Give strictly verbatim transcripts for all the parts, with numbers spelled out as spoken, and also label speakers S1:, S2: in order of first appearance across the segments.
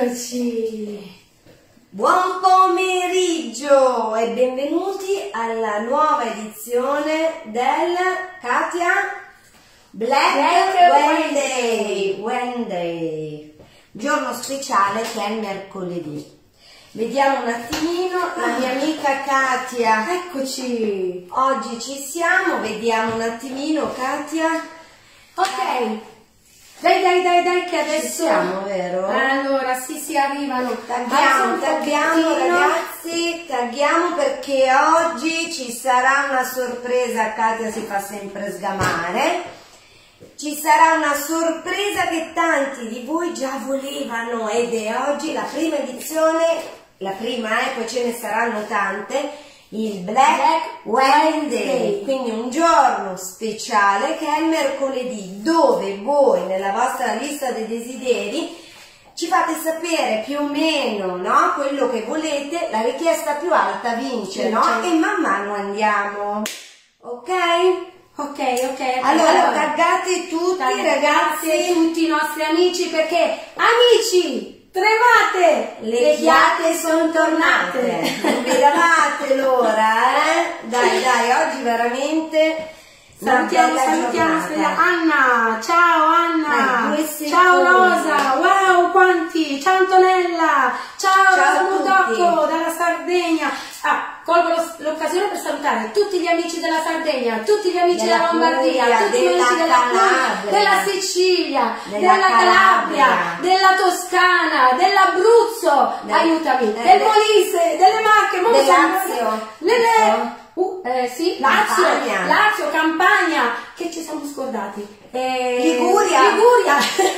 S1: Eccoci!
S2: Buon pomeriggio e benvenuti alla nuova edizione del Katia Black, Black Wednesday. Wednesday, giorno speciale che è il mercoledì. Vediamo un attimino la mia amica Katia.
S1: Eccoci!
S2: Oggi ci siamo, vediamo un attimino Katia.
S1: Ok! Dai, dai, dai, dai, che adesso...
S2: Ci siamo, vero?
S1: Allora, sì, sì, arrivano.
S2: Tagghiamo, tagghiamo ragazzi, tagghiamo perché oggi ci sarà una sorpresa. Katia si fa sempre sgamare. Ci sarà una sorpresa che tanti di voi già volevano ed è oggi la prima edizione, la prima eh, poi ce ne saranno tante, il Black Wednesday, quindi un giorno speciale che è il mercoledì, dove voi nella vostra lista dei desideri ci fate sapere più o meno, no, quello che volete, la richiesta più alta vince, no? E man mano andiamo, ok?
S1: Ok, ok.
S2: Allora,
S1: allora
S2: taggate tutti, ragazzi,
S1: e tutti i nostri amici, perché amici, tremate,
S2: le chiacchiere sono tornate. Non vedevate l'ora, eh? Dai, dai, oggi veramente
S1: salutiamo, salutiamo Anna, ciao Anna,
S2: dai,
S1: ciao Rosa, wow quanti, ciao Antonella, ciao, ciao Mudocco dalla Sardegna. Ah, colgo l'occasione per salutare tutti gli amici della Sardegna, tutti gli amici della, della Lombardia, Puglia, tutti gli amici della Puglia, della Sicilia, della, della Calabria, Calabria, della Toscana, dell'Abruzzo, del, aiutami, eh, del Molise, delle Marche,
S2: del Lazio,
S1: nelle, uh, eh, sì, Lazio, Campania. Lazio, Campania, che ci siamo scordati? Eh,
S2: Liguria,
S1: Liguria.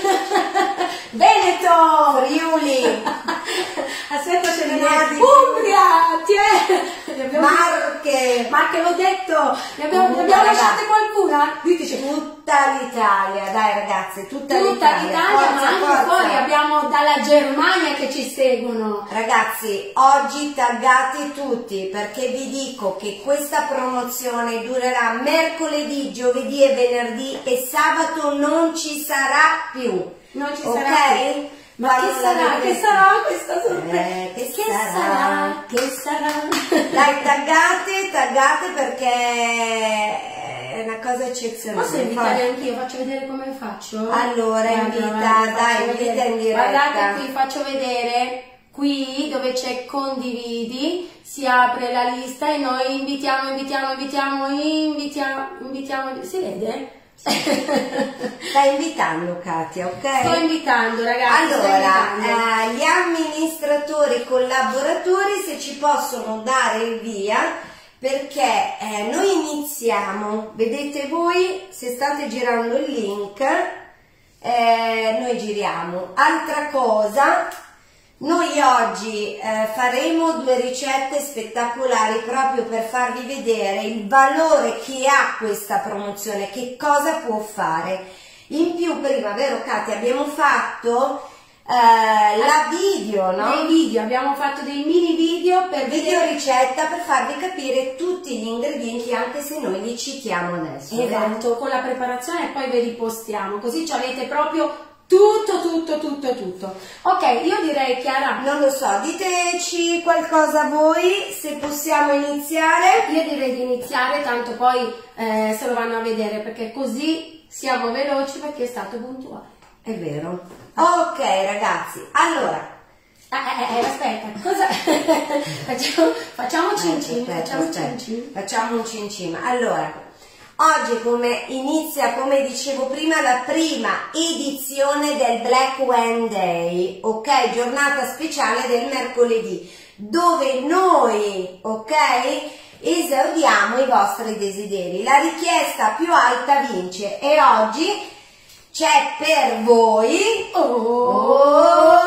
S1: Veneto,
S2: Friuli,
S1: aspetta, ce ne Umbria, tiè.
S2: Marche,
S1: Marche l'ho detto, ne abbiamo, ne abbiamo lasciate qualcuna? Diteci.
S2: Tutta l'Italia, dai ragazzi, tutta,
S1: tutta
S2: l'Italia,
S1: ma anche
S2: forza.
S1: Fuori abbiamo dalla Germania che ci seguono.
S2: Ragazzi, oggi taggate tutti perché vi dico che questa promozione durerà mercoledì, giovedì e venerdì e sabato non ci sarà più.
S1: Non ci
S2: okay?
S1: sarà più. Ma che sarà? Che sarà questa sorpresa?
S2: Eh, che,
S1: che
S2: sarà?
S1: sarà? Che sarà?
S2: Dai, taggate, taggate perché è una cosa eccezionale.
S1: Posso invitare anch'io? Faccio vedere come faccio?
S2: Allora, invita, dai, invita in diretta.
S1: Guardate qui, faccio vedere. Qui dove c'è condividi si apre la lista e noi invitiamo, invitiamo, invitiamo, invitiamo, invitiamo. Si vede?
S2: Stai invitando Katia, ok?
S1: Sto invitando ragazzi.
S2: Allora,
S1: invitando.
S2: Eh, gli amministratori collaboratori se ci possono dare il via perché eh, noi iniziamo, vedete voi se state girando il link, eh, noi giriamo. Altra cosa, noi oggi eh, faremo due ricette spettacolari proprio per farvi vedere il valore che ha questa promozione, che cosa può fare. In più prima, vero Katia, abbiamo fatto eh, la video, no?
S1: Dei video, abbiamo fatto dei mini video per
S2: video
S1: vedere...
S2: ricetta per farvi capire tutti gli ingredienti anche se noi li citiamo adesso.
S1: Esatto,
S2: vero?
S1: con la preparazione e poi ve li postiamo, così ci avete proprio... Tutto, tutto, tutto, tutto. Ok, io direi Chiara...
S2: Non lo so, diteci qualcosa voi, se possiamo iniziare.
S1: Io direi di iniziare, tanto poi eh, se lo vanno a vedere, perché così siamo veloci perché è stato puntuale.
S2: È vero. Ok ragazzi, allora...
S1: Eh, eh, aspetta, cosa... facciamo, facciamo cin cin,
S2: aspetta,
S1: facciamo
S2: aspetta.
S1: cin cin.
S2: Facciamo un cin cin. Allora... Oggi come inizia, come dicevo prima, la prima edizione del Black Wednesday, ok? Giornata speciale del mercoledì, dove noi, ok? Esaudiamo i vostri desideri. La richiesta più alta vince e oggi c'è per voi...
S1: Oh!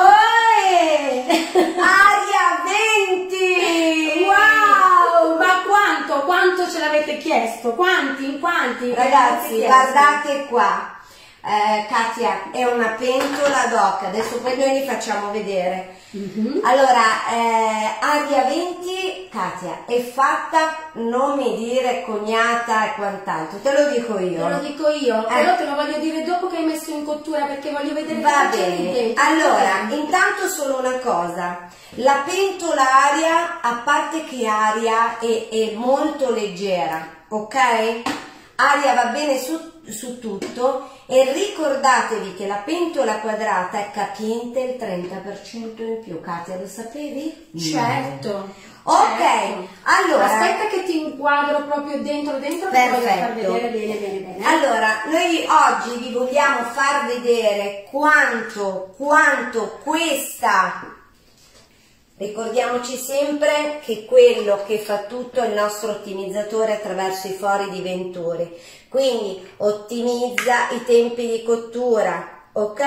S2: Aria venti!
S1: Wow! Ma quanto, quanto ce l'avete chiesto? Quanti, quanti?
S2: Ragazzi, guardate qua. eh, Katia, è una pentola ad hoc, adesso poi noi li facciamo vedere.
S1: Mm-hmm.
S2: Allora, eh, Aria venti, Katia, è fatta, non mi dire cognata e quant'altro, te lo dico io.
S1: Te lo dico io,
S2: eh.
S1: però te lo voglio dire dopo che hai messo in cottura, perché voglio vedere
S2: Va
S1: cosa c'è
S2: bene,
S1: dentro.
S2: allora, intanto solo una cosa, la pentola Aria, a parte che Aria è, è molto leggera, ok? Aria va bene su, su tutto, e ricordatevi che la pentola quadrata è capiente il trenta per cento in più. Katia, lo sapevi?
S1: Certo.
S2: Ok,
S1: certo.
S2: allora
S1: aspetta che ti inquadro proprio dentro dentro per voglio far vedere bene bene bene.
S2: Allora, noi oggi vi vogliamo far vedere quanto quanto questa, ricordiamoci sempre che quello che fa tutto è il nostro ottimizzatore attraverso i fori di Venturi, quindi ottimizza i tempi di cottura, ok?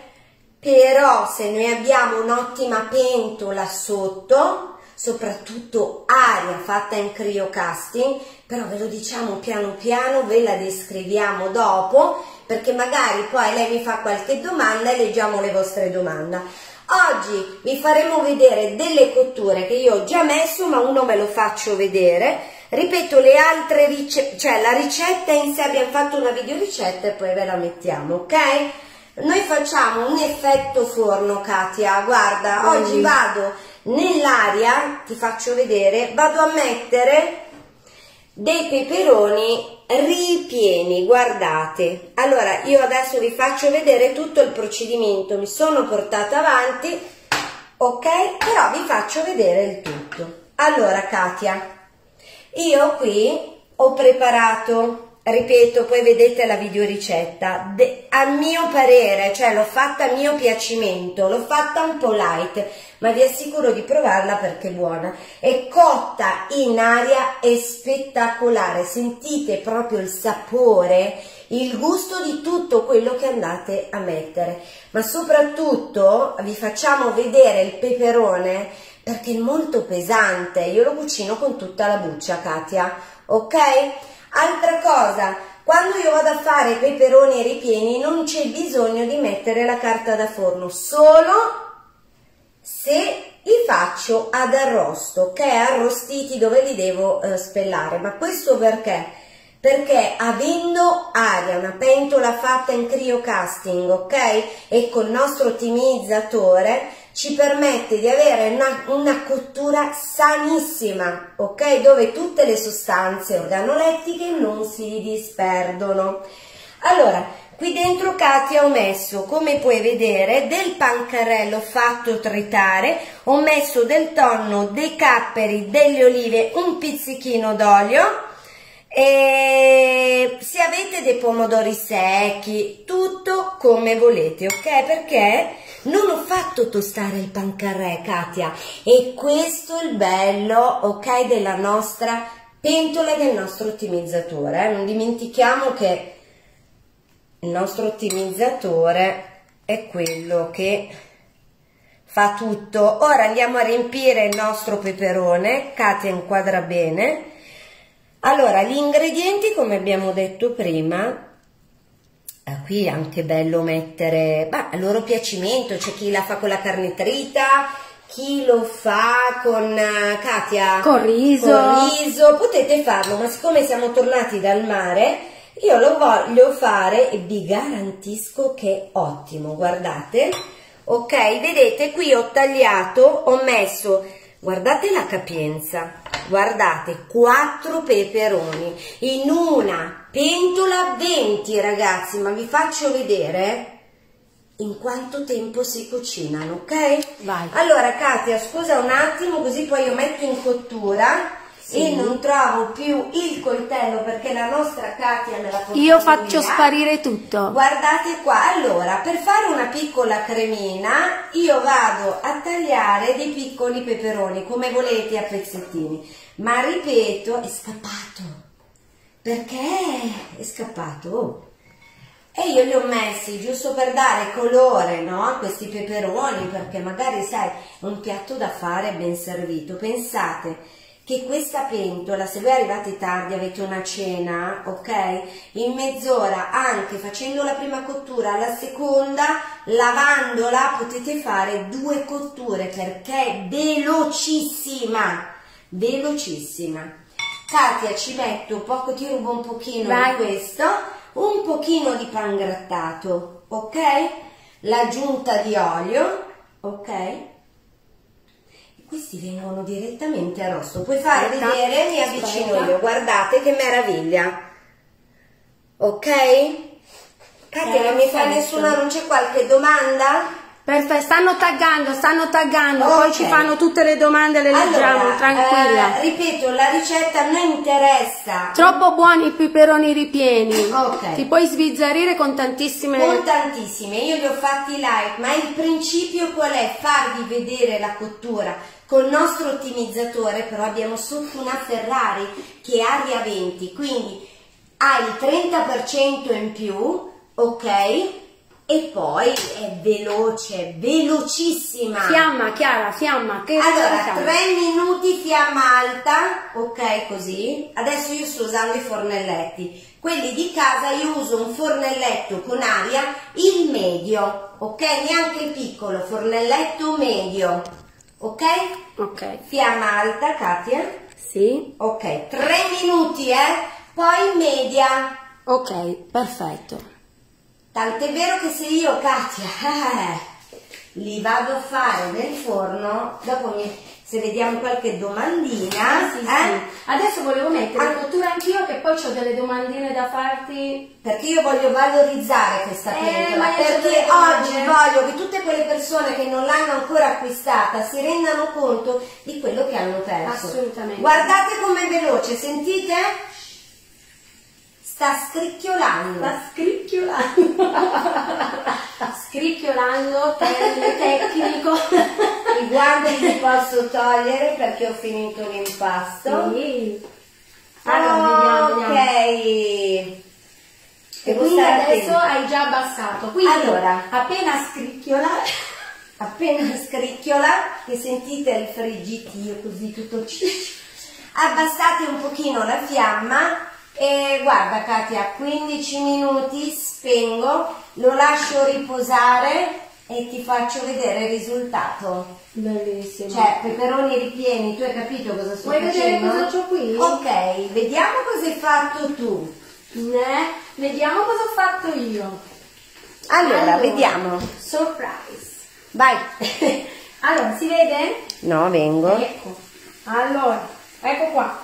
S2: Però se noi abbiamo un'ottima pentola sotto, soprattutto Aria fatta in CryoCasting, però ve lo diciamo piano piano, ve la descriviamo dopo, perché magari poi lei mi fa qualche domanda e leggiamo le vostre domande. Oggi vi faremo vedere delle cotture che io ho già messo, ma uno ve lo faccio vedere. Ripeto, le altre ricette, cioè la ricetta in sé, abbiamo fatto una video ricetta e poi ve la mettiamo, ok? Noi facciamo un effetto forno, Katia, guarda, mm. oggi vado nell'aria, ti faccio vedere, vado a mettere dei peperoni ripieni, guardate. Allora, io adesso vi faccio vedere tutto il procedimento, mi sono portata avanti, ok? Però vi faccio vedere il tutto. Allora, Katia, io qui ho preparato, ripeto, poi vedete la videoricetta, a mio parere, cioè l'ho fatta a mio piacimento, l'ho fatta un po' light, ma vi assicuro di provarla perché è buona. È cotta in aria, è spettacolare, sentite proprio il sapore, il gusto di tutto quello che andate a mettere, ma soprattutto vi facciamo vedere il peperone perché è molto pesante, io lo cucino con tutta la buccia, Katia, ok? Altra cosa, quando io vado a fare i peperoni ripieni non c'è bisogno di mettere la carta da forno, solo se li faccio ad arrosto, ok? Arrostiti dove li devo eh, spellare, ma questo perché? Perché avendo Aria, una pentola fatta in CryoCasting, ok? E col nostro ottimizzatore ci permette di avere una, una cottura sanissima, ok? Dove tutte le sostanze organolettiche non si disperdono. Allora, qui dentro, Katia, ho messo, come puoi vedere, del pancarello fatto tritare, ho messo del tonno, dei capperi, delle olive, un pizzichino d'olio, e se avete dei pomodori secchi, tutto come volete, ok? Perché non ho fatto tostare il pancarré, Katia, e questo è il bello, ok, della nostra pentola e del nostro ottimizzatore, eh? Non dimentichiamo che il nostro ottimizzatore è quello che fa tutto. Ora andiamo a riempire il nostro peperone, Katia inquadra bene. Allora, gli ingredienti, come abbiamo detto prima, eh, qui è anche bello mettere, bah, a loro piacimento, c'è chi la fa con la carne trita, chi lo fa con, uh, Katia,
S1: con riso.
S2: con riso, potete farlo, ma siccome siamo tornati dal mare, io lo voglio fare e vi garantisco che è ottimo, guardate, ok, vedete qui ho tagliato, ho messo, guardate la capienza, guardate, quattro peperoni in una pentola venti, ragazzi, ma vi faccio vedere in quanto tempo si cucinano, ok?
S1: Vai.
S2: Allora, Katia, scusa un attimo, così poi io metto in cottura. Sì. E non trovo più il coltello perché la nostra Katia me la porta
S1: Io faccio
S2: via.
S1: Sparire tutto.
S2: Guardate qua, allora, per fare una piccola cremina io vado a tagliare dei piccoli peperoni, come volete, a pezzettini, ma ripeto, è scappato, perché è scappato, oh. E io li ho messi giusto per dare colore, no, a questi peperoni, perché magari, sai, è un piatto da fare ben servito. Pensate che questa pentola, se voi arrivate tardi, avete una cena, ok? In mezz'ora, anche facendo la prima cottura, la seconda, lavandola, potete fare due cotture perché è velocissima, velocissima. Katia, ci metto poco, ti rubo un pochino
S1: Vai.
S2: di questo, un pochino di pangrattato, ok? L'aggiunta di olio, ok? Questi vengono direttamente a rosso. Puoi fare
S1: Aspetta,
S2: vedere, mi avvicino
S1: aspetta.
S2: io, guardate che meraviglia. Ok? Katia, non mi fa
S1: Perfetto.
S2: nessuna, non c'è qualche domanda?
S1: Perfetto, stanno taggando, stanno taggando,
S2: Ok.
S1: poi ci fanno tutte le domande, le leggiamo,
S2: Allora,
S1: tranquilla.
S2: eh, ripeto, la ricetta a noi interessa.
S1: Troppo buoni i peperoni ripieni.
S2: Ok.
S1: Ti puoi sbizzarrire con tantissime...
S2: Con tantissime, io li ho fatti live, ma il principio qual è? Farvi vedere la cottura. Col nostro ottimizzatore però abbiamo sotto una Ferrari che ha aria venti, quindi ha il trenta per cento in più, ok? E poi è veloce, velocissima.
S1: Fiamma, Chiara, fiamma. Che
S2: Allora,
S1: fiamma?
S2: tre minuti fiamma alta, ok, così. Adesso io sto usando i fornelletti. Quelli di casa io uso un fornelletto con aria, il medio, ok? Neanche il piccolo, fornelletto medio, ok?
S1: Ok,
S2: Fiamma alta, Katia.
S1: sì.
S2: Ok, tre minuti, eh? Poi media.
S1: Ok, perfetto.
S2: Tant'è vero che se io, Katia, eh, li vado a fare nel forno, dopo mi, se vediamo qualche domandina,
S1: Sì, sì,
S2: eh?
S1: sì. Adesso volevo mettere
S2: Ah.
S1: in cottura anch'io che poi ho delle domandine da farti.
S2: Perché io voglio valorizzare questa
S1: Eh,
S2: pentola,
S1: ma io c'ho
S2: perché
S1: delle domande.
S2: oggi voglio che tutte quelle persone che non l'hanno ancora acquistata si rendano conto di quello che hanno perso.
S1: Assolutamente.
S2: Guardate com'è veloce, sentite? Sta scricchiolando.
S1: Sta scricchiolando. Scricchiolando, termine tecnico.
S2: I guanti li posso togliere perché ho finito l'impasto.
S1: Sì. Allora, vediamo, vediamo.
S2: Ok.
S1: E
S2: Devo
S1: quindi
S2: stare
S1: adesso
S2: attenta.
S1: hai già abbassato. Quindi
S2: Allora.
S1: appena scricchiola,
S2: Appena scricchiola, che sentite il friggitio così tutto, abbassate un pochino la fiamma e guarda Katia, quindici minuti, spengo, lo lascio riposare e ti faccio vedere il risultato.
S1: bellissimo.
S2: Cioè, peperoni ripieni, tu hai capito cosa sto
S1: Vuoi vedere
S2: facendo?
S1: cosa c'ho qui?
S2: Ok, vediamo cosa hai fatto tu.
S1: Ne? Vediamo cosa ho fatto io.
S2: Allora, vediamo.
S1: Surprise.
S2: Vai.
S1: Allora, si vede?
S2: No, vengo.
S1: Ecco. Allora, ecco qua.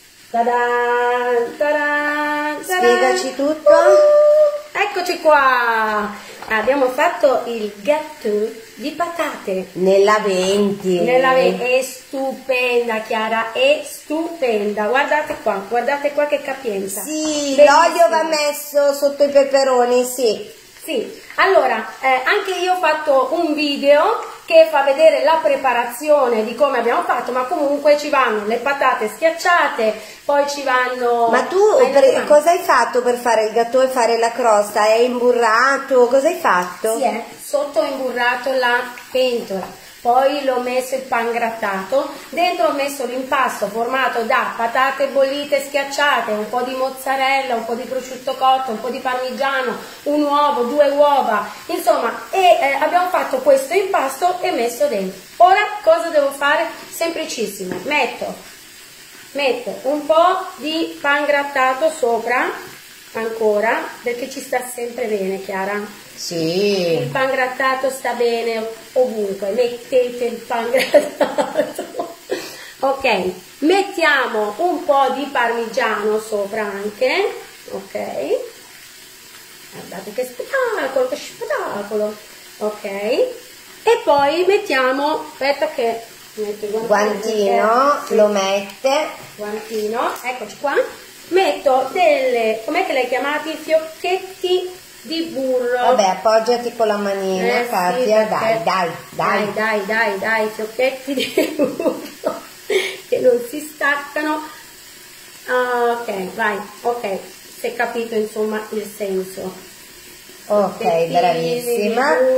S1: Ta-da, ta-da, ta-da.
S2: Spiegaci tutto.
S1: Uh, eccoci qua. Abbiamo fatto il gâteau di patate.
S2: Nella venti.
S1: Nella ve- è stupenda, Chiara, è stupenda. Guardate qua, guardate qua che capienza.
S2: Sì,
S1: Bellissima.
S2: l'olio va messo sotto i peperoni, sì.
S1: Sì, allora, eh, anche io ho fatto un video che fa vedere la preparazione di come abbiamo fatto, ma comunque ci vanno le patate schiacciate, poi ci vanno...
S2: Ma tu
S1: Hai
S2: per-
S1: detto,
S2: cosa hai fatto per fare il gâteau e fare la crosta? Hai imburrato? Cosa hai fatto?
S1: Sì, eh, sotto ho imburrato la pentola, poi l'ho messo il pangrattato, dentro ho messo l'impasto formato da patate bollite schiacciate, un po' di mozzarella, un po' di prosciutto cotto, un po' di parmigiano, un uovo, due uova, insomma, e eh, abbiamo fatto questo impasto e messo dentro. Ora cosa devo fare? Semplicissimo, metto, metto un po' di pangrattato sopra, ancora, perché ci sta sempre bene, Chiara.
S2: Sì.
S1: Il pangrattato sta bene ovunque, mettete il pangrattato. Ok, mettiamo un po' di parmigiano sopra anche, ok. Guardate che spettacolo, che spettacolo, ok. E poi mettiamo, aspetta che metto il
S2: Guantino,
S1: perché-
S2: lo mette.
S1: guantino, eccoci qua. Metto delle, com'è che le hai chiamati? Fiocchetti di burro.
S2: Vabbè, appoggiati con la manina,
S1: Eh, sì,
S2: Katia,
S1: perché-
S2: dai, dai, dai.
S1: dai, dai, dai, dai, fiocchetti di burro che non si staccano. Ah, ok, vai, ok, si è capito insomma il senso.
S2: Ok,
S1: Fiocchettini
S2: bravissima.
S1: di burro, ecco qua, ho trovato il metodo, yeah. Ok,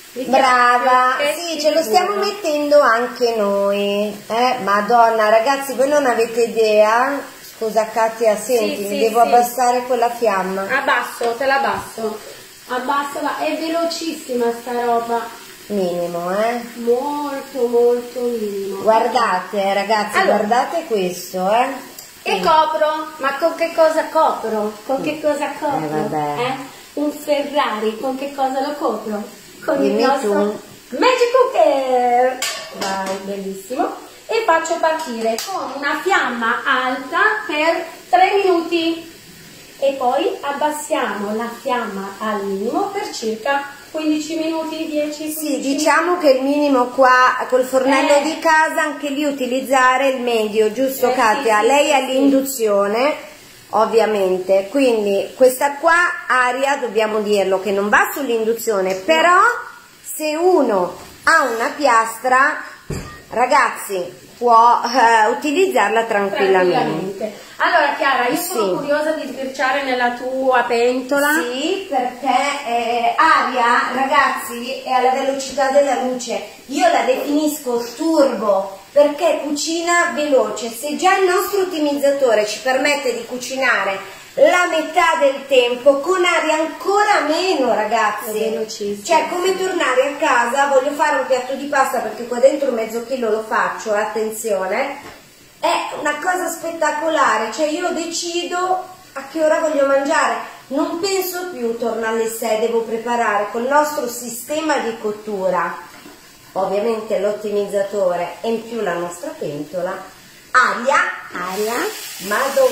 S2: Brava, sì, ce lo stiamo mettendo anche noi. Eh, Madonna, ragazzi, voi non avete idea. Scusa Katia, senti,
S1: sì,
S2: mi
S1: sì,
S2: devo
S1: sì.
S2: abbassare quella fiamma.
S1: Abbasso, te la abbasso. Abbassala, è velocissima sta roba.
S2: Minimo, eh?
S1: Molto, molto minimo.
S2: Guardate, ragazzi,
S1: allora,
S2: guardate questo, eh?
S1: E sì. Copro, ma con che cosa copro? Con che cosa copro?
S2: Eh, vabbè.
S1: Eh? Un Ferrari, con che cosa lo copro? Con
S2: Dimmi
S1: il nostro
S2: tu.
S1: Magic Cooker. Vai, bellissimo. E faccio partire con una fiamma alta per tre minuti. E poi abbassiamo la fiamma al minimo per circa quindici minuti, dieci,
S2: Sì, diciamo che il minimo qua col fornello
S1: eh.
S2: di casa, anche lì utilizzare il medio, giusto
S1: eh,
S2: Katia?
S1: sì, sì,
S2: Lei
S1: sì,
S2: ha l'induzione, ovviamente, quindi questa qua aria, dobbiamo dirlo, che non va sull'induzione, no. Però se uno ha una piastra, ragazzi, può eh, utilizzarla tranquillamente.
S1: tranquillamente. Allora Chiara, io
S2: sì.
S1: sono curiosa di sbirciare nella tua pentola.
S2: Sì, perché eh, aria, ragazzi, è alla velocità della luce. Io la definisco turbo perché cucina veloce. Se già il nostro ottimizzatore ci permette di cucinare la metà del tempo con aria ancora meno, ragazzi, cioè come tornare a casa, voglio fare un piatto di pasta perché qua dentro mezzo chilo lo faccio, attenzione, è una cosa spettacolare, cioè io decido a che ora voglio mangiare, non penso più torno alle sei, devo preparare col nostro sistema di cottura, ovviamente l'ottimizzatore e in più la nostra pentola. Aria, aria, mado.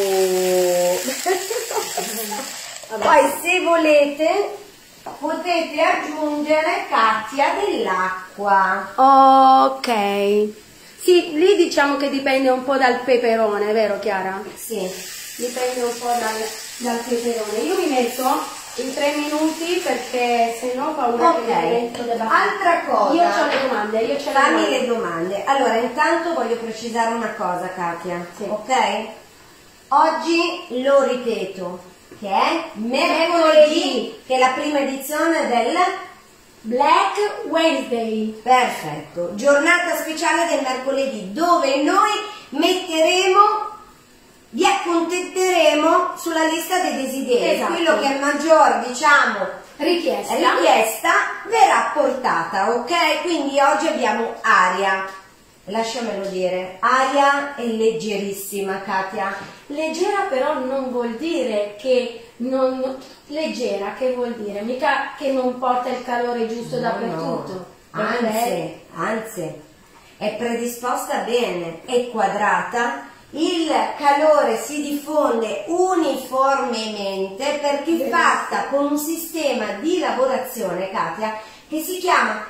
S2: Poi se volete potete aggiungere, Katia, dell'acqua.
S1: Ok. Sì, lì diciamo che dipende un po' dal peperone, vero Chiara?
S2: Sì.
S1: Dipende un po' dal, dal peperone. Io mi metto in tre minuti perché se no fa un
S2: okay. Altra cosa,
S1: io ho le domande, io ce
S2: fammi le domande. Allora, intanto voglio precisare una cosa, Katia, sì. Ok? Oggi lo ripeto, che è mercoledì, che è la prima edizione del
S1: Black Wednesday.
S2: Perfetto, giornata speciale del mercoledì, dove noi metteremo, vi accontenteremo sulla lista dei desideri, esatto. Quello che è maggior, diciamo,
S1: richiesta.
S2: richiesta verrà portata, ok? Quindi oggi abbiamo aria, lasciamelo dire, aria è leggerissima, Katia.
S1: Leggera però non vuol dire che non, leggera che vuol dire? Mica che non porta il calore giusto no, dappertutto.
S2: No. Anzi, anzi, è predisposta bene, è quadrata. Il calore si diffonde uniformemente perché è fatta con un sistema di lavorazione, Katia, che si chiama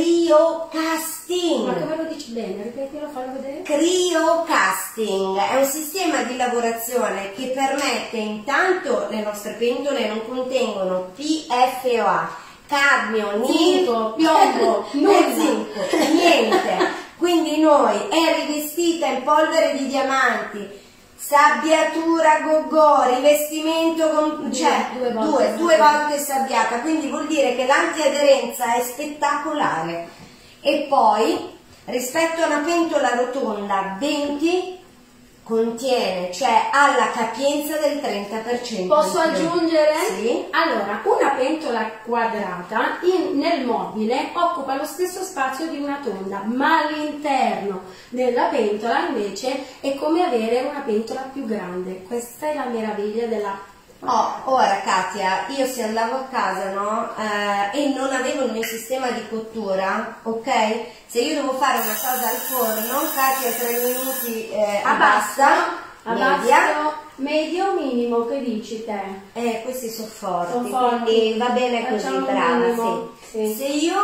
S2: cryocasting.
S1: Ma come lo dici bene? Ripetilo, fallo vedere.
S2: Cryocasting è un sistema di lavorazione che permette, intanto le nostre pentole non contengono P F O A, cadmio,
S1: zinco, piombo, nulla.
S2: zinco, niente. Quindi noi è rivestita in polvere di diamanti, sabbiatura go-go, rivestimento con, cioè, due, due, volte, due, due volte sabbiata, quindi vuol dire che l'antiaderenza è spettacolare. E poi rispetto a una pentola rotonda venti contiene, cioè ha la capienza del trenta per cento.
S1: Posso aggiungere?
S2: Sì.
S1: Allora, una pentola quadrata in, nel mobile occupa lo stesso spazio di una tonda, ma all'interno della pentola invece è come avere una pentola più grande. Questa è la meraviglia della...
S2: Oh, ora Katia, io se andavo a casa, no, eh, e non avevo il mio sistema di cottura, ok? Se io devo fare una cosa al forno, Katia tre minuti eh, abbassa, media.
S1: Medio minimo, che dici te?
S2: Eh, questi sono forti,
S1: sono forti.
S2: Quindi va bene così,
S1: Facciamo
S2: brava, sì. Sì. Se io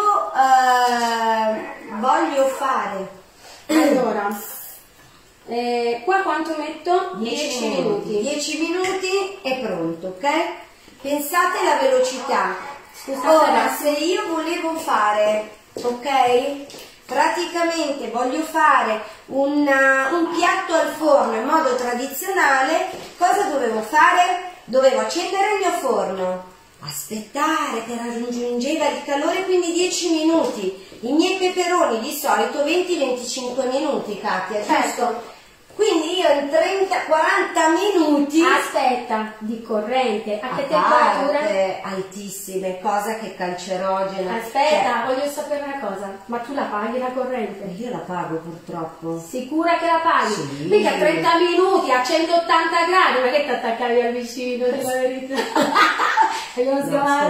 S2: eh, voglio fare...
S1: Allora... Eh, qua quanto metto? dieci minuti.
S2: dieci minuti è pronto, ok? Pensate alla velocità.
S1: Scusate,
S2: ora, se io volevo fare, ok? Praticamente voglio fare una, un piatto al forno in modo tradizionale, cosa dovevo fare? Dovevo accendere il mio forno, aspettare che raggiungeva il calore, quindi dieci minuti. I miei peperoni di solito venti venticinque minuti, Katia, giusto? Quindi io in trenta quaranta minuti...
S1: Aspetta, di corrente, a che
S2: parte,
S1: temperatura?
S2: altissime, cosa che cancerogena.
S1: Aspetta, cioè, voglio sapere una cosa, ma tu la paghi la corrente?
S2: Io la pago purtroppo.
S1: Sicura che la paghi?
S2: Sì.
S1: Mica trenta minuti a centottanta gradi, ma che ti attaccavi al vicino, di la verità?
S2: No,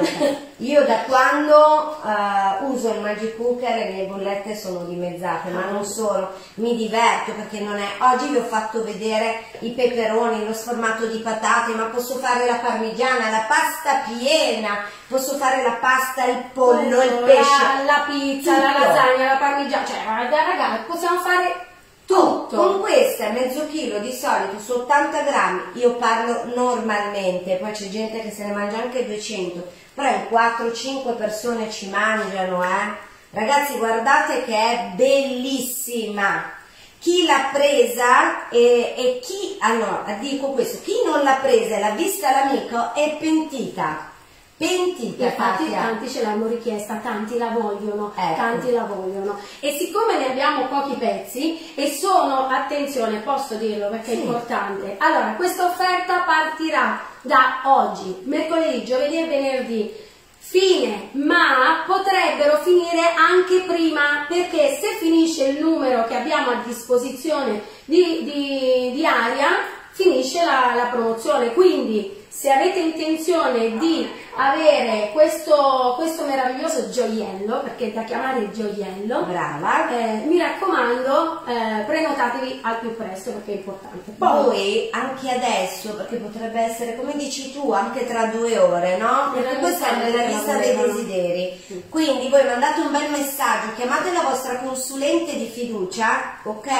S2: io da quando uh, uso il Magic Cooker le mie bollette sono dimezzate, ma non solo, mi diverto perché non è... Oggi vi ho fatto vedere i peperoni, lo sformato di patate, ma posso fare la parmigiana, la pasta piena, posso fare la pasta, il pollo, il pesce,
S1: la, la pizza, tutto. La lasagna, la parmigiana, cioè ragazzi, possiamo fare tutto.
S2: Con questa mezzo chilo di solito su ottanta grammi, io parlo normalmente, poi c'è gente che se ne mangia anche duecento, però in quattro cinque persone ci mangiano, eh. Ragazzi, guardate che è bellissima. Chi l'ha presa e, e chi, allora dico questo, chi non l'ha presa e l'ha vista l'amico è pentita. Pentita,
S1: infatti
S2: Katia.
S1: Tanti ce l'hanno richiesta, tanti la vogliono,
S2: ecco.
S1: tanti la vogliono, e siccome ne abbiamo pochi pezzi e sono, attenzione, posso dirlo perché sì. È importante, allora questa offerta partirà da oggi, mercoledì, giovedì e venerdì, fine, ma potrebbero finire anche prima, perché se finisce il numero che abbiamo a disposizione di, di, di aria, finisce la, la promozione, quindi se avete intenzione di avere questo, questo meraviglioso gioiello, perché è da chiamare gioiello,
S2: brava,
S1: eh, mi raccomando, eh, prenotatevi al più presto perché è importante.
S2: Poi, Poi anche adesso, perché potrebbe essere, come dici tu, anche tra due ore, no? Perché questa è nella lista dei desideri. Sì. Quindi voi mandate un bel messaggio, chiamate la vostra consulente di fiducia, ok?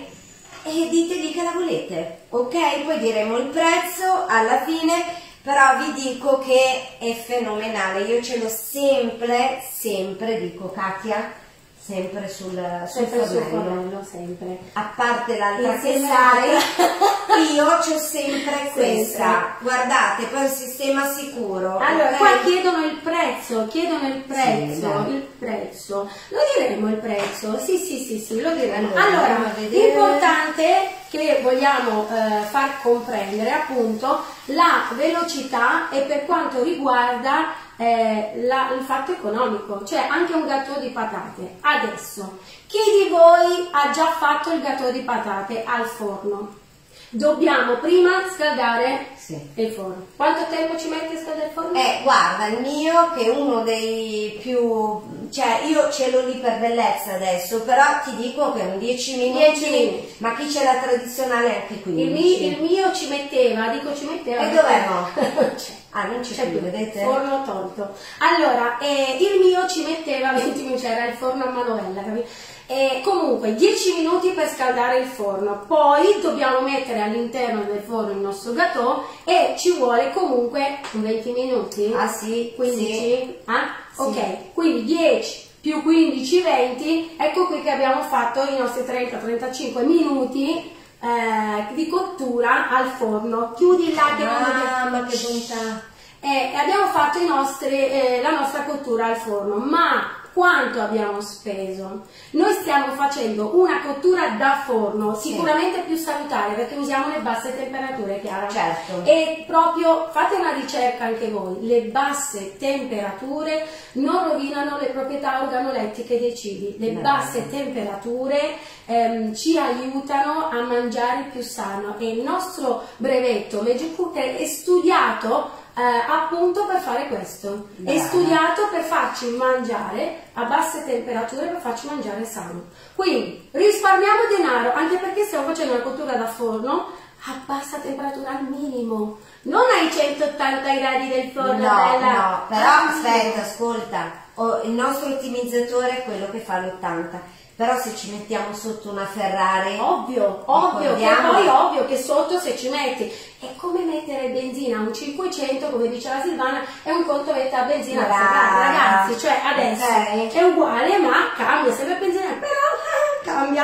S2: E ditegli che la volete, ok? Poi diremo il prezzo alla fine, però vi dico che è fenomenale. Io ce l'ho sempre, sempre, dico Katia, sempre sul, sul
S1: sempre
S2: fornello.
S1: Sul fornello, sempre.
S2: A parte l'altra che sai, io c'ho sempre questa. Sempre. Guardate, poi è un sistema sicuro.
S1: Allora,
S2: okay?
S1: Qua chiedono il prezzo, chiedono il prezzo, sì, il prezzo. Lo diremo il prezzo? Sì, sì, sì, sì, lo diremo. Allora, allora l'importante che vogliamo eh, far comprendere appunto la velocità e per quanto riguarda eh, la, il fatto economico, cioè anche un gâteau di patate. Adesso, chi di voi ha già fatto il gâteau di patate al forno? Dobbiamo prima scaldare sì. il forno. Quanto tempo ci metti a scaldare il forno?
S2: Eh, guarda, il mio che è uno dei più... cioè io ce l'ho lì per bellezza adesso, però ti dico che un dieci minuti,
S1: dieci minuti.
S2: Ma chi c'è la tradizionale anche quindici.
S1: Il mio, il mio ci metteva, dico ci metteva...
S2: E dov'è no? Ah, non c'è più, vedete?
S1: Forno tolto. Allora, eh, il mio ci metteva venti minuti, c'era il forno a manovella, capito? E comunque dieci minuti per scaldare il forno, poi dobbiamo mettere all'interno del forno il nostro gâteau e ci vuole comunque venti minuti.
S2: Ah sì?
S1: quindici?
S2: Sì.
S1: Ah?
S2: Sì.
S1: Ok, quindi dieci più quindici, venti, ecco qui che abbiamo fatto i nostri trenta trentacinque minuti eh, di cottura al forno. Chiudi là che
S2: ah, ma che bontà!
S1: E eh, abbiamo fatto i nostri, eh, la nostra cottura al forno, ma quanto abbiamo speso? Noi stiamo facendo una cottura da forno, sicuramente più salutare perché usiamo le basse temperature, Chiara.
S2: Certo.
S1: E proprio fate una ricerca anche voi, le basse temperature non rovinano le proprietà organolettiche dei cibi, le basse temperature ehm, ci aiutano a mangiare più sano e il nostro brevetto Magic Cooker è studiato Eh, appunto per fare questo, Brava. È studiato per farci mangiare a basse temperature, per farci mangiare sano. Quindi risparmiamo denaro, anche perché stiamo facendo una cottura da forno a bassa temperatura al minimo, non ai centottanta gradi del forno.
S2: No, bella. no, però aspetta, ascolta, oh, il nostro ottimizzatore è quello che fa l'ottanta. Però se ci mettiamo sotto una Ferrari,
S1: ovvio, ovvio, che poi ovvio che sotto se ci metti, è come mettere benzina a un cinquecento, come dice la Silvana, è un conto mettere a benzina a Ferrari, ragazzi, cioè adesso okay. è uguale ma cambia, sempre benzina, però eh, cambia.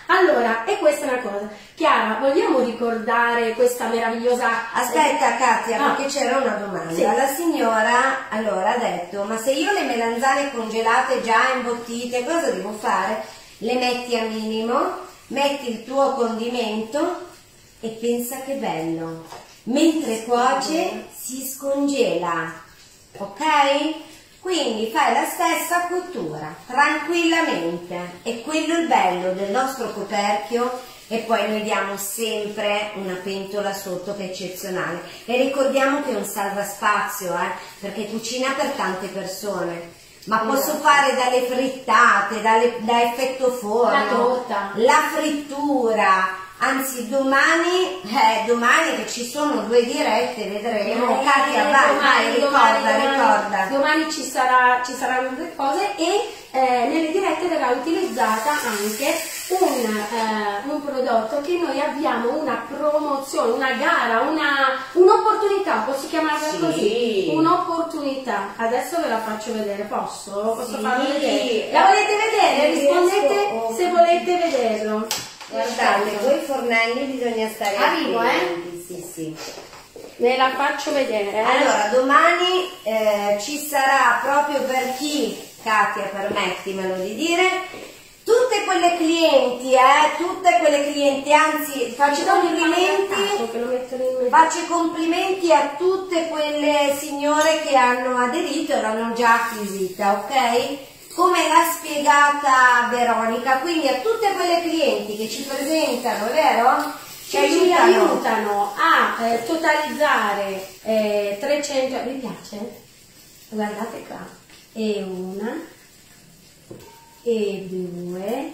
S1: Allora, e questa è una cosa. Chiara, vogliamo ricordare questa meravigliosa...
S2: Aspetta Katia,
S1: ah.
S2: perché c'era una domanda.
S1: Sì.
S2: La signora allora ha detto, ma se io le melanzane congelate già imbottite, cosa devo fare? Le metti a minimo, metti il tuo condimento e pensa che bello. Mentre cuoce si scongela, ok? Quindi fai la stessa cottura, tranquillamente. E quello è il bello del nostro coperchio. E poi noi diamo sempre una pentola sotto che è eccezionale. E ricordiamo che è un salvaspazio, eh, perché cucina per tante persone. Ma posso fare dalle frittate, dalle, da effetto forno,
S1: la torta,
S2: la frittura. Anzi, domani, eh, domani che ci sono due dirette, vedremo.
S1: Eh,
S2: Katia,
S1: eh,
S2: vai,
S1: domani,
S2: vai, ricorda,
S1: domani,
S2: ricorda.
S1: Domani ci, sarà, ci saranno due cose e eh, nelle dirette verrà utilizzata anche un, eh, un prodotto che noi abbiamo una promozione, una gara, una, un'opportunità, posso chiamarla
S2: Sì.
S1: così? Un'opportunità. Adesso ve la faccio vedere, posso? Posso
S2: Sì.
S1: farla vedere? La volete vedere?
S2: Sì,
S1: Rispondete
S2: riesco.
S1: se volete vederlo.
S2: Guardate, con i fornelli bisogna stare
S1: Arrivo,
S2: attenti, sì, sì.
S1: Ve la faccio vedere. Eh?
S2: Allora, domani eh, ci sarà proprio per chi, Katia, permettimelo di dire, tutte quelle clienti, eh, tutte quelle clienti, anzi faccio complimenti, faccio i complimenti a tutte quelle signore che hanno aderito e l'hanno già acquisita, ok? Come l'ha spiegata Veronica, quindi a tutte quelle clienti che ci presentano, vero?
S1: Ci aiutano, aiutano a eh, totalizzare eh, trecento, vi piace? Guardate qua, e una, e due,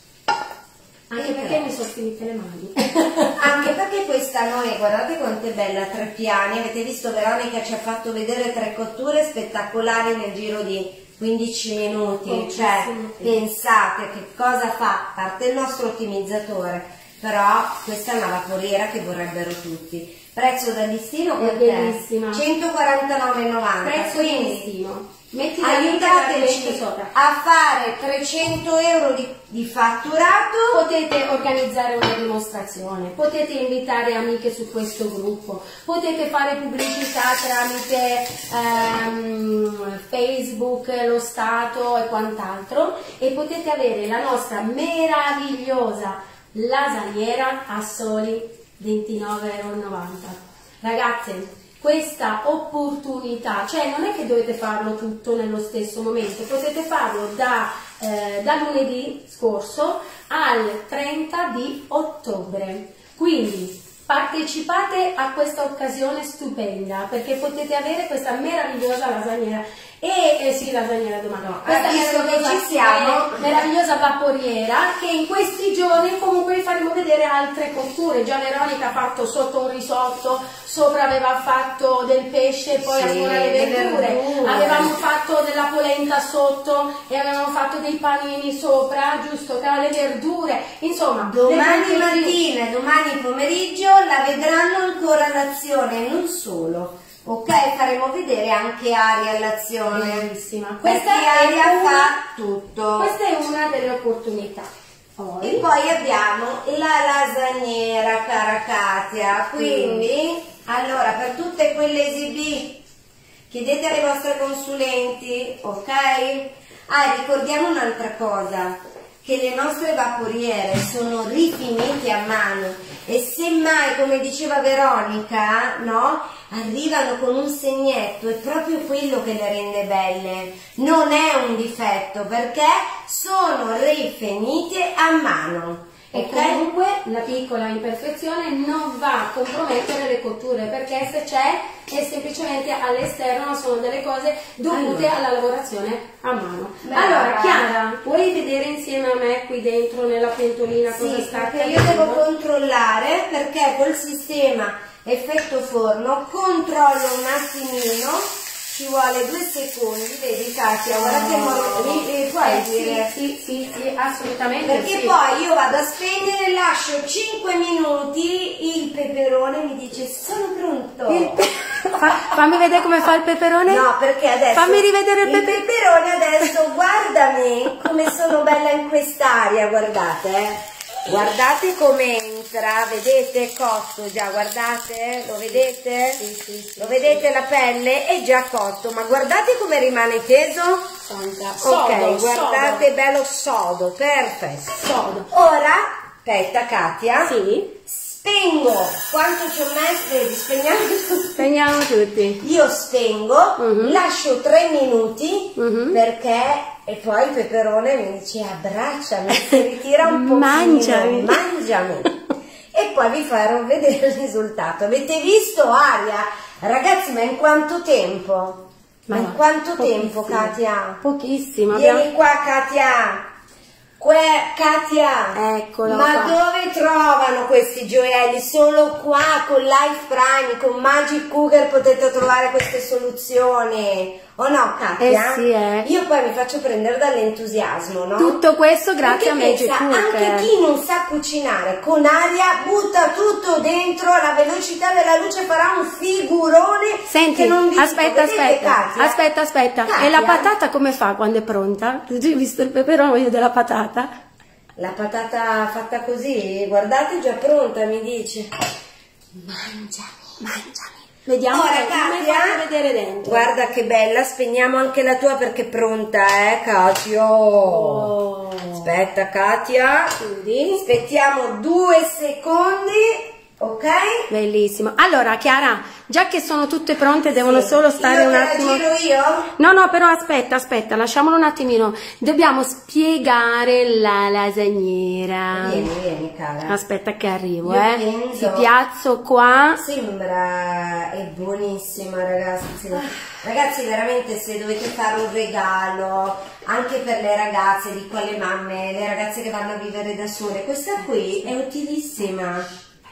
S1: anche
S2: e
S1: perché
S2: tre.
S1: mi sono finite le mani.
S2: Anche perché questa noi, guardate quanto è bella, tre piani, avete visto Veronica ci ha fatto vedere tre cotture spettacolari nel giro di quindici minuti, cioè pensate che cosa fa, a parte il nostro ottimizzatore, però questa è una vaporiera che vorrebbero tutti. Prezzo da listino per te centoquarantanove e novanta,
S1: prezzo
S2: quindi
S1: di listino. Metti
S2: aiutateci
S1: sopra
S2: a fare trecento euro di, di fatturato.
S1: Potete organizzare una dimostrazione, potete invitare amiche su questo gruppo, potete fare pubblicità tramite ehm, Facebook, lo Stato e quant'altro, e potete avere la nostra meravigliosa lasagniera a soli ventinove e novanta euro. Ragazze, questa opportunità, cioè non è che dovete farlo tutto nello stesso momento, potete farlo da, eh, da lunedì scorso al trenta di ottobre, quindi partecipate a questa occasione stupenda perché potete avere questa meravigliosa lasagniera e eh, sì, lasagniera domani, no, questa meravigliosa,
S2: ci siamo.
S1: meravigliosa vaporiera che in questi giorni comunque vi faremo vedere altre cotture. Già Veronica ha fatto sotto un risotto, sopra aveva fatto del pesce, poi
S2: sì,
S1: ancora le verdure.
S2: verdure,
S1: avevamo fatto della polenta sotto e avevamo fatto dei panini sopra, giusto, che le verdure, insomma
S2: domani mattina e domani pomeriggio la vedranno ancora l'azione, non solo. Ok, faremo vedere anche Aria all'azione.
S1: Bellissima.
S2: Questa Aria fa tutto.
S1: Questa è una delle opportunità. Poi.
S2: E poi abbiamo la lasagniera, cara Katia. Quindi, mm. allora, per tutte quelle esibì, chiedete alle vostre consulenti, ok? Ah, ricordiamo un'altra cosa, che le nostre vaporiere sono rifinite a mano e semmai, come diceva Veronica, no? Arrivano con un segnetto, è proprio quello che le rende belle, non è un difetto perché sono rifinite a mano.
S1: E
S2: Okay?
S1: comunque la piccola imperfezione non va a compromettere le cotture, perché se c'è è semplicemente all'esterno, sono delle cose dovute allora. alla lavorazione a mano. Brava. Allora Chiara, vuoi vedere insieme a me qui dentro nella pentolina cosa
S2: sì,
S1: sta
S2: perché io devo controllare, perché col sistema effetto forno controllo un attimino, ci vuole due secondi, vedi Katia, guarda che mo- mi puoi
S1: eh,
S2: dire?
S1: Sì, sì, sì, sì, assolutamente.
S2: Perché
S1: sì.
S2: poi io vado a spegnere, lascio cinque minuti, il peperone mi dice sono pronto.
S1: Il pe- Fa, fammi vedere come fa il peperone.
S2: No, perché adesso
S1: fammi rivedere il,
S2: il
S1: pepe-
S2: peperone adesso, guardami come sono bella in quest'aria, guardate. Eh. Guardate come entra, vedete cotto già, guardate, lo vedete?
S1: Sì, sì, sì,
S2: lo vedete
S1: sì.
S2: La pelle è già cotto, ma guardate come rimane teso.
S1: Santa.
S2: Ok,
S1: Sodo,
S2: guardate,
S1: sodo.
S2: bello sodo, perfetto.
S1: Sodo.
S2: Ora, aspetta Katia,
S1: Sì.
S2: spengo, quanto ci ho messo, vedi, spegniamo tutto.
S1: Spegniamo tutti.
S2: Io spengo,
S1: Mhm.
S2: lascio tre minuti
S1: Mhm.
S2: perché, e poi il peperone mi dice abbracciami, si ritira un po',
S1: Mangiami.
S2: mangiami. E poi vi farò vedere il risultato. Avete visto Aria? Ragazzi, ma in quanto tempo? Ma in quanto tempo, Katia?
S1: Pochissimo.
S2: Vieni
S1: Abbiamo...
S2: qua, Katia. Que, Katia,
S1: Eccola
S2: ma
S1: qua.
S2: dove trovano questi gioielli? Solo qua con Life Prime, con Magic Cooker potete trovare queste soluzioni. O no, Katia?
S1: Eh sì, eh.
S2: Io poi mi faccio prendere dall'entusiasmo, no?
S1: Tutto questo grazie a Magic
S2: pensa,
S1: Cooker.
S2: anche chi non sa cucinare con Aria butta tutto dentro, alla velocità della luce farà un figurone.
S1: Senti,
S2: che non vi
S1: aspetta,
S2: dico. Vedete,
S1: aspetta,
S2: Katia?
S1: aspetta, aspetta.
S2: Katia?
S1: E la patata come fa quando è pronta? Tu hai visto il peperone della patata?
S2: La patata fatta così, guardate, è già pronta, mi dice. Mangiami, mangiami.
S1: Vediamo
S2: Ora,
S1: come
S2: Katia,
S1: fai a vedere dentro.
S2: Guarda che bella, spegniamo anche la tua perché è pronta, eh, Katia.
S1: Oh.
S2: Aspetta, Katia.
S1: Quindi,
S2: Aspettiamo due secondi, ok?
S1: bellissimo. Allora, Chiara, già che sono tutte pronte, devono
S2: Sì.
S1: solo stare
S2: Io
S1: un
S2: te la
S1: attimo.
S2: giro io?
S1: No, no, però aspetta, aspetta, lasciamolo un attimino. Dobbiamo spiegare la lasagnera.
S2: Vieni, vieni, cara.
S1: Aspetta che arrivo,
S2: Io
S1: eh.
S2: penso-
S1: Ti piazzo qua.
S2: Sembra è buonissima, ragazzi. Ragazzi, veramente, se dovete fare un regalo anche per le ragazze, dico alle mamme, le ragazze che vanno a vivere da sole, questa qui è utilissima.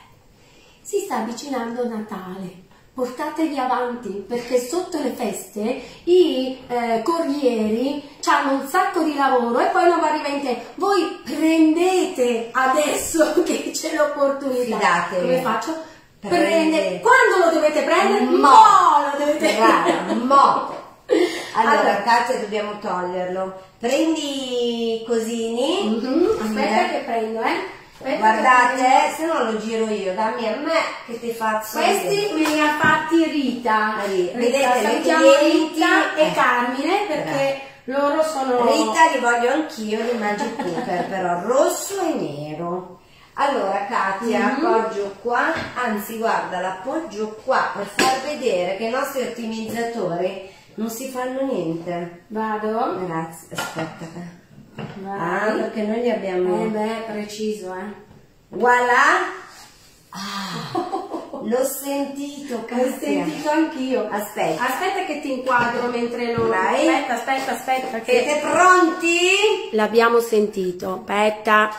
S1: Si sta avvicinando Natale. Portatevi avanti perché sotto le feste i eh, corrieri hanno un sacco di lavoro e poi non arriva in tempo. Voi prendete adesso che c'è l'opportunità.
S2: Fidatevi.
S1: Come faccio?
S2: Prende.
S1: Prende. Quando lo dovete prendere?
S2: Mo.
S1: Mo lo dovete
S2: Brava,
S1: prendere.
S2: mo. Allora,
S1: Allora.
S2: Katia, dobbiamo toglierlo. Prendi i cosini.
S1: Mhm. Aspetta che prendo, eh. Aspetta che
S2: Guardate,
S1: prendo.
S2: eh, se no lo giro io, dammi a me che ti faccio
S1: Questi
S2: vedere.
S1: me li ha fatti Rita.
S2: Rita,
S1: Rita,
S2: vedete, le
S1: salutiamo
S2: clienti,
S1: Rita e
S2: eh.
S1: Carmine perché loro sono...
S2: Rita li voglio anch'io di Magic Cooker, però rosso e nero. Allora, Katia,
S1: Mhm.
S2: appoggio qua, anzi guarda, l'appoggio qua per far vedere che i nostri ottimizzatori non si fanno niente.
S1: Vado?
S2: Grazie, aspetta.
S1: Vai.
S2: Ah, perché noi li abbiamo...
S1: Eh beh, preciso, eh.
S2: Voilà! Ah, l'ho sentito,
S1: Ho
S2: Katia.
S1: sentito anch'io.
S2: Aspetta.
S1: Aspetta che ti inquadro mentre lo...
S2: Dai.
S1: Aspetta, aspetta, aspetta. Che...
S2: Siete pronti?
S1: L'abbiamo sentito. Aspetta.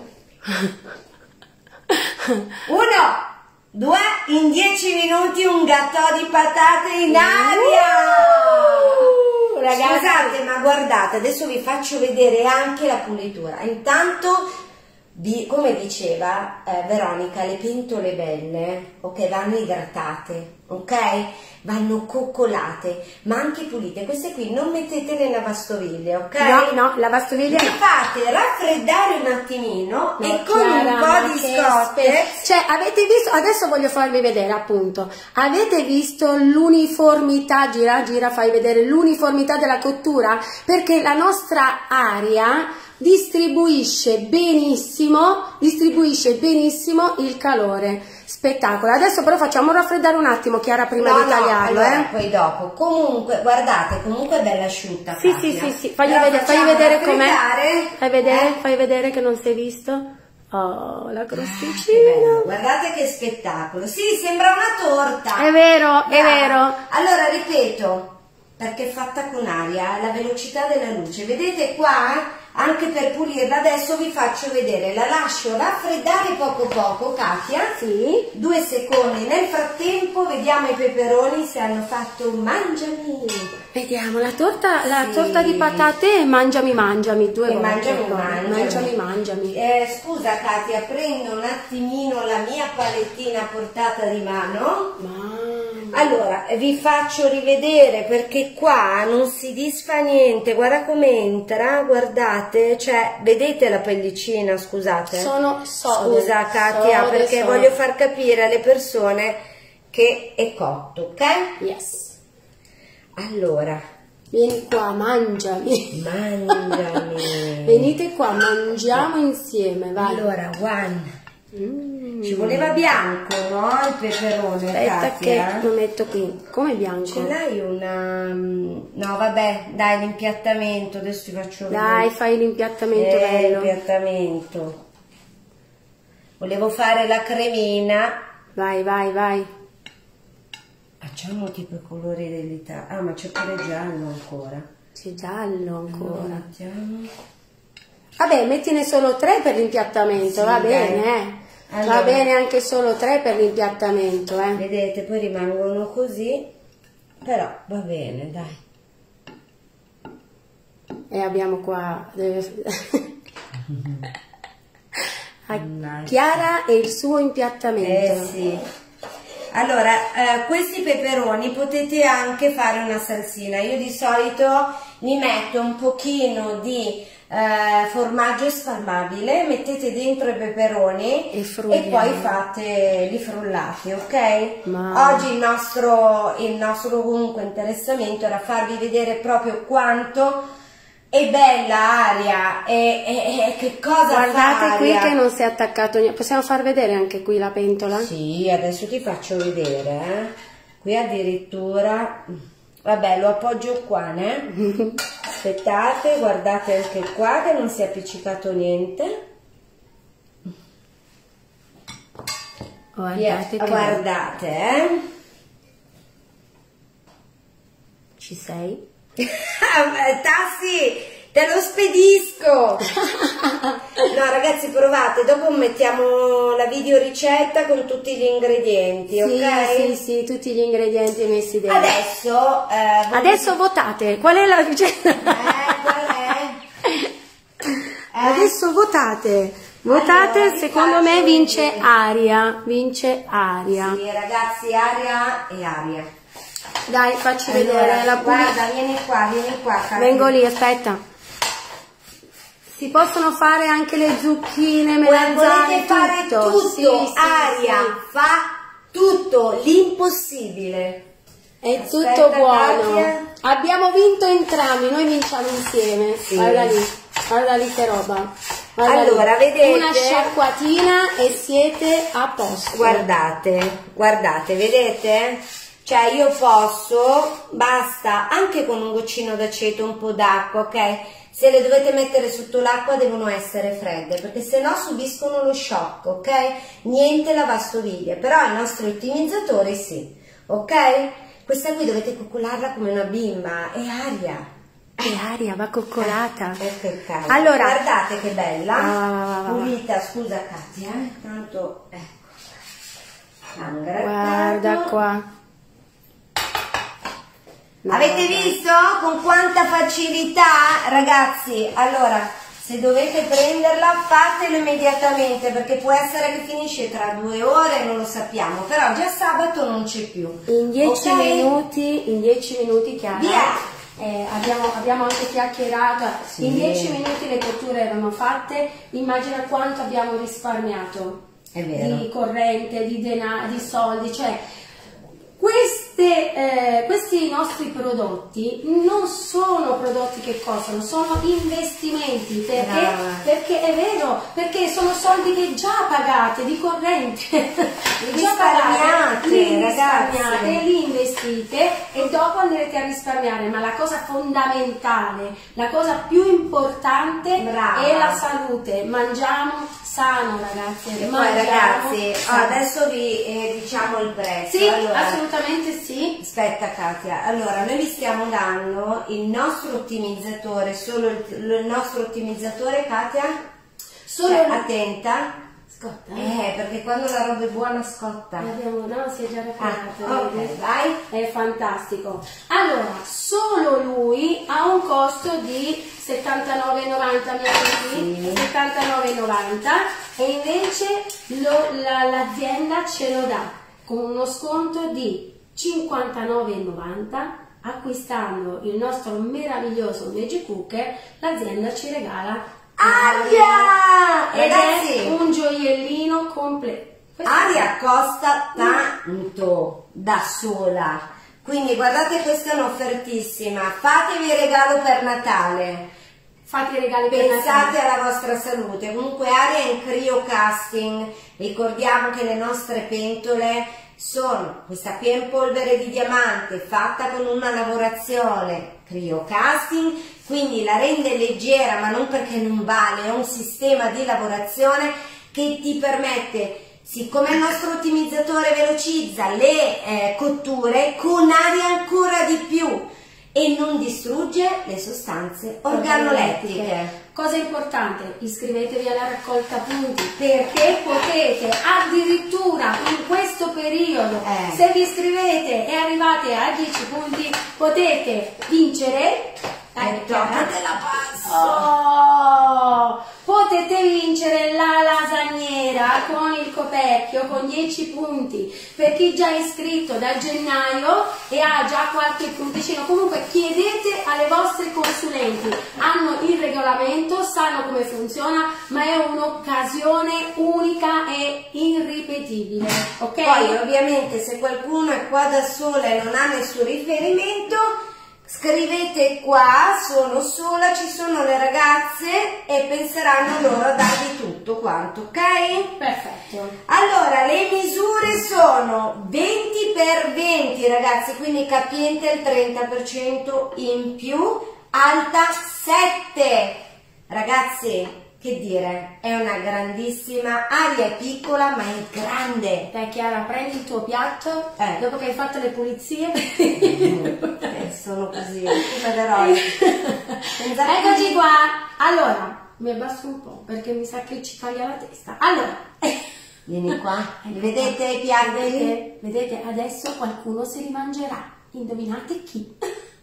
S2: Uno, due, in dieci minuti un gattò di patate in aria!
S1: Uh, ragazzi.
S2: Scusate, ma guardate, adesso vi faccio vedere anche la pulitura. Intanto, vi- come diceva eh, Veronica, le pentole belle, ok, vanno idratate, ok? Vanno coccolate, ma anche pulite. Queste qui non mettetele in lavastoviglie, ok?
S1: No, no, la lavastoviglie
S2: Le
S1: no.
S2: fate raffreddare un attimino
S1: No,
S2: e con
S1: Chiara,
S2: un
S1: ma
S2: po' di
S1: che
S2: scotte.
S1: spe- Cioè, avete visto, adesso voglio farvi vedere appunto, avete visto l'uniformità, gira, gira, fai vedere l'uniformità della cottura? Perché la nostra aria distribuisce benissimo, distribuisce benissimo il calore. Spettacolo. Adesso però facciamo raffreddare un attimo, Chiara, prima
S2: No,
S1: di
S2: no,
S1: tagliarlo,
S2: allora,
S1: eh.
S2: poi dopo. Comunque, guardate, comunque è bella asciutta.
S1: Sì,
S2: Katia.
S1: sì, sì, sì, fagli
S2: Però
S1: vedere, fagli
S2: facciamo
S1: vedere com'è.
S2: raffreddare,
S1: Fai vedere,
S2: eh?
S1: fai vedere che non sei visto. Oh, la
S2: Che bello,
S1: crosticina.
S2: guardate che spettacolo. Sì, sembra una torta.
S1: È vero, è
S2: Brava.
S1: vero.
S2: Allora, ripeto, perché è fatta con aria, la velocità della luce. Vedete qua? Anche per pulirla, adesso vi faccio vedere. La lascio raffreddare poco poco, Katia.
S1: Sì.
S2: Due secondi. Nel frattempo vediamo i peperoni se hanno fatto mangiami.
S1: Vediamo la torta, la
S2: Sì.
S1: torta di patate, mangiami, mangiami, due
S2: E
S1: volte.
S2: mangiami,
S1: poi.
S2: mangiami.
S1: mangiami, mangiami.
S2: Eh, scusa Katia, prendo un attimino la mia palettina a portata di mano.
S1: Mamma
S2: Allora, vi faccio rivedere perché qua non si disfa niente, guarda come entra, guardate, cioè, vedete la pellicina, scusate?
S1: Sono sode.
S2: Scusa Katia,
S1: sode,
S2: perché
S1: sode.
S2: voglio far capire alle persone che è cotto, ok?
S1: Yes.
S2: Allora,
S1: Vieni qua, mangiami.
S2: mangiami.
S1: Venite qua, mangiamo insieme, vai.
S2: Allora, one.
S1: Mm.
S2: Ci voleva bianco, no? Il peperone,
S1: Aspetta
S2: Katia.
S1: che lo metto qui. Come bianco?
S2: Ce l'hai una... No, vabbè, dai, l'impiattamento, adesso ti faccio vedere.
S1: Dai, fai l'impiattamento
S2: Eh,
S1: bello.
S2: l'impiattamento. Volevo fare la cremina.
S1: Vai, vai, vai.
S2: Facciamo tipo i colori dell'Italia. Ah, ma c'è pure giallo ancora.
S1: C'è giallo
S2: Allora,
S1: ancora.
S2: mettiamo...
S1: Vabbè, mettine solo tre per l'impiattamento,
S2: Sì,
S1: va
S2: dai.
S1: bene, eh.
S2: Allora.
S1: Va bene anche solo tre per l'impiattamento, eh.
S2: Vedete, poi rimangono così. Però va bene, dai.
S1: E abbiamo qua a
S2: Nice.
S1: Chiara e il suo impiattamento.
S2: Eh sì. Allora, eh, questi peperoni potete anche fare una salsina. Io di solito mi metto un pochino di eh, formaggio spalmabile, mettete dentro i peperoni
S1: E
S2: e,
S1: frulliamo.
S2: poi fate li frullati, ok?
S1: Ma-
S2: Oggi il nostro, il nostro comunque interessamento era farvi vedere proprio quanto è bella Aria e, e- e che cosa
S1: Guardate
S2: fa
S1: qui
S2: Aria.
S1: che non si è attaccato niente. Possiamo far vedere anche qui la pentola?
S2: Sì, adesso ti faccio vedere, eh. Qui addirittura, vabbè, lo appoggio qua, né? Aspettate, guardate anche qua che non si è appiccicato niente.
S1: Guardate che
S2: Guardate, eh.
S1: ci sei.
S2: Tassi, te lo spedisco. No ragazzi, provate, dopo mettiamo la video ricetta con tutti gli ingredienti,
S1: Sì,
S2: ok?
S1: sì, sì, tutti gli ingredienti messi dentro.
S2: Adesso eh, voi-
S1: Adesso votate, qual è la ricetta?
S2: eh, qual è? Eh?
S1: Adesso votate, votate,
S2: Allora, vi
S1: secondo me
S2: faccio
S1: vince
S2: vedere.
S1: Aria, vince Aria.
S2: Sì, ragazzi, Aria e Aria.
S1: Dai, facci
S2: Allora,
S1: vedere la pulita.
S2: guarda, vieni qua, vieni qua. Katia.
S1: Vengo lì, aspetta. Si possono fare anche le zucchine,
S2: Volete
S1: melanzane,
S2: fare
S1: tutto.
S2: tutto,
S1: Sì, sì,
S2: Aria
S1: sì.
S2: fa tutto, l'impossibile.
S1: È
S2: Aspetta,
S1: tutto buono.
S2: Katia.
S1: Abbiamo vinto entrambi, noi vinciamo insieme.
S2: Sì.
S1: Guarda lì, guarda lì che roba. Guarda
S2: Allora,
S1: lì.
S2: vedete?
S1: Una sciacquatina e siete a posto.
S2: Guardate, guardate, vedete? Cioè io posso, basta anche con un goccino d'aceto, un po' d'acqua, ok? Se le dovete mettere sotto l'acqua devono essere fredde, perché se no subiscono lo shock, ok? Niente lavastoviglie, però i nostri ottimizzatori sì, ok? Questa qui dovete coccolarla come una bimba, è Aria.
S1: Che aria, va coccolata.
S2: Eh, che cavolo.
S1: Allora,
S2: Guardate che bella,
S1: va, va, va, va.
S2: pulita, scusa Katia, eh? Tanto, ecco. Hanno
S1: guarda
S2: grattato.
S1: qua. No,
S2: Avete
S1: vabbè.
S2: visto con quanta facilità, ragazzi? Allora, se dovete prenderla, fatelo immediatamente, perché può essere che finisce tra due ore, non lo sappiamo, però già sabato non c'è più.
S1: In dieci
S2: Ok?
S1: minuti, in dieci minuti Chiara,
S2: Via!
S1: eh, abbiamo, abbiamo anche chiacchierato,
S2: Sì.
S1: in dieci minuti le cotture erano fatte, immagina quanto abbiamo risparmiato
S2: È vero.
S1: di corrente, di denaro, di soldi, cioè queste, eh, questi nostri prodotti non sono prodotti che costano, sono investimenti, perché,
S2: Brava.
S1: perché è vero, perché sono soldi che già pagate di corrente,
S2: Li
S1: già
S2: risparmiate,
S1: pagate, li
S2: ragazzi.
S1: risparmiate, li investite e dopo andrete a risparmiare, ma la cosa fondamentale, la cosa più importante
S2: Brava.
S1: è la salute. Mangiamo sano, ragazzi,
S2: E poi
S1: mangiamo
S2: ragazzi,
S1: sano.
S2: adesso vi eh, diciamo il prezzo.
S1: Sì,
S2: Allora,
S1: assolutamente sì.
S2: aspetta Katia, allora noi vi stiamo dando il nostro ottimizzatore, solo il, il nostro ottimizzatore Katia,
S1: Solo
S2: cioè,
S1: il-
S2: attenta,
S1: Scotta.
S2: eh, perché quando la roba è buona scotta.
S1: Abbiamo, no, si è già
S2: Ah,
S1: raffinato,
S2: ok,
S1: vedi?
S2: vai.
S1: È fantastico. Allora, solo lui ha un costo di settantanove e novanta, mi ha
S2: Sì.
S1: detto? settantanove e novanta e invece lo- la- l'azienda ce lo dà con uno sconto di cinquantanove e novanta. Acquistando il nostro meraviglioso Magic Cooker, l'azienda ci regala
S2: Aria!
S1: ed
S2: Ragazzi,
S1: è un gioiellino completo.
S2: Aria costa tanto da sola, quindi guardate, questa è un'offertissima. Fatevi il regalo per Natale,
S1: Fate i regali per
S2: pensate
S1: Natale.
S2: alla vostra salute. Comunque Aria è in cryo casting, ricordiamo che le nostre pentole sono questa qui è in polvere di diamante fatta con una lavorazione cryo casting, quindi la rende leggera, ma non perché non vale, è un sistema di lavorazione che ti permette, siccome il nostro ottimizzatore velocizza le eh, cotture, con aria ancora di più e non distrugge le sostanze organolettiche.
S1: Cosa importante, iscrivetevi alla raccolta punti, perché potete addirittura in questo periodo,
S2: Eh.
S1: se vi iscrivete e arrivate a dieci punti, potete vincere.
S2: E toccatela passo!
S1: Oh, potete vincere la lasagnera con il coperchio con dieci punti per chi già è iscritto da gennaio e ha già qualche punticino. Comunque chiedete alle vostre consulenti, hanno il regolamento, sanno come funziona, ma è un'occasione unica e irripetibile, ok?
S2: Poi ovviamente se qualcuno è qua da sola e non ha nessun riferimento, scrivete qua, sono sola, ci sono le ragazze e penseranno loro a darvi tutto quanto, ok?
S1: Perfetto.
S2: Allora, le misure sono venti per venti ragazzi, quindi capiente il trenta per cento in più, alta sette. Ragazzi, che dire, è una grandissima, Aria è piccola ma è grande.
S1: Dai Chiara, prendi il tuo piatto,
S2: Eh.
S1: dopo che hai fatto le pulizie.
S2: Eh, sono così, supereroi. Pensate-
S1: Eccoci qua. Allora, mi abbasso un po' perché mi sa che ci taglia la testa. Allora,
S2: Vieni qua, vedete i piatti?
S1: vedete, vedete, adesso qualcuno si rimangerà. Indovinate chi?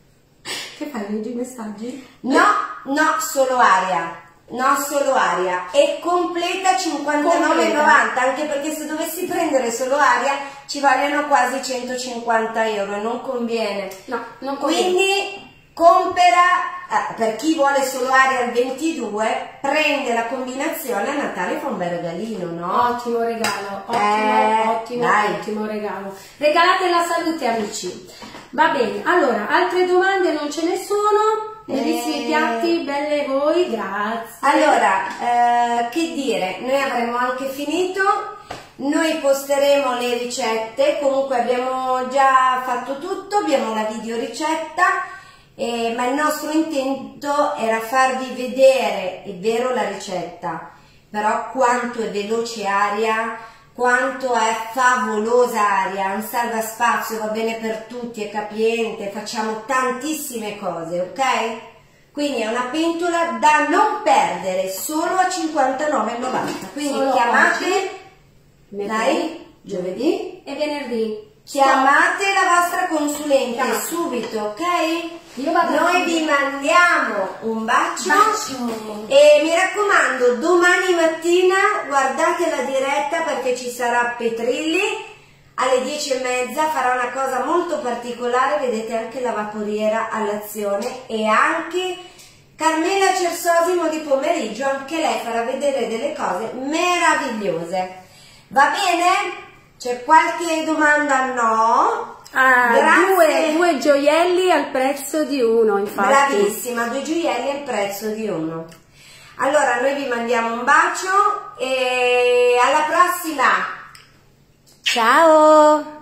S1: Che fai, leggi i messaggi?
S2: No, no, solo Aria. No, solo Aria. E completa cinquantanove e novanta, anche perché se dovessi prendere solo Aria ci vogliono quasi centocinquanta euro e non conviene.
S1: No, non conviene.
S2: Quindi compera, eh, per chi vuole solo Aria al ventidue, prende la combinazione, a Natale fa un bel regalino, no?
S1: Ottimo regalo, ottimo,
S2: Eh,
S1: ottimo,
S2: dai.
S1: ottimo regalo. Regalate la salute, amici. Va bene, allora, altre domande non ce ne sono. Bellissimi
S2: Eh.
S1: piatti, belle voi, grazie.
S2: Allora, eh, che dire, noi avremo anche finito, noi posteremo le ricette, comunque abbiamo già fatto tutto, abbiamo la video ricetta, eh, ma il nostro intento era farvi vedere, è vero, la ricetta, però quanto è veloce Aria, quanto è favolosa Aria, un salvaspazio, va bene per tutti, è capiente, facciamo tantissime cose, ok? Quindi è una pentola da non perdere, solo a cinquantanove e novanta, quindi
S1: Solo
S2: chiamate,
S1: oggi,
S2: dai, giovedì,
S1: e venerdì.
S2: chiamate la vostra consulente
S1: Chiamate.
S2: subito, ok?
S1: Io vado
S2: Noi
S1: a-
S2: vi mandiamo un bacio,
S1: Bacio.
S2: e mi raccomando, domani mattina guardate la diretta perché ci sarà Petrilli alle dieci e mezza, farà una cosa molto particolare, vedete anche la vaporiera all'azione e anche Carmela Cersosimo di pomeriggio, anche lei farà vedere delle cose meravigliose. Va bene? C'è qualche domanda? No?
S1: Ah,
S2: Grazie.
S1: due, due gioielli al prezzo di uno, infatti.
S2: Bravissima, due gioielli al prezzo di uno. Allora, noi vi mandiamo un bacio e alla prossima!
S1: Ciao!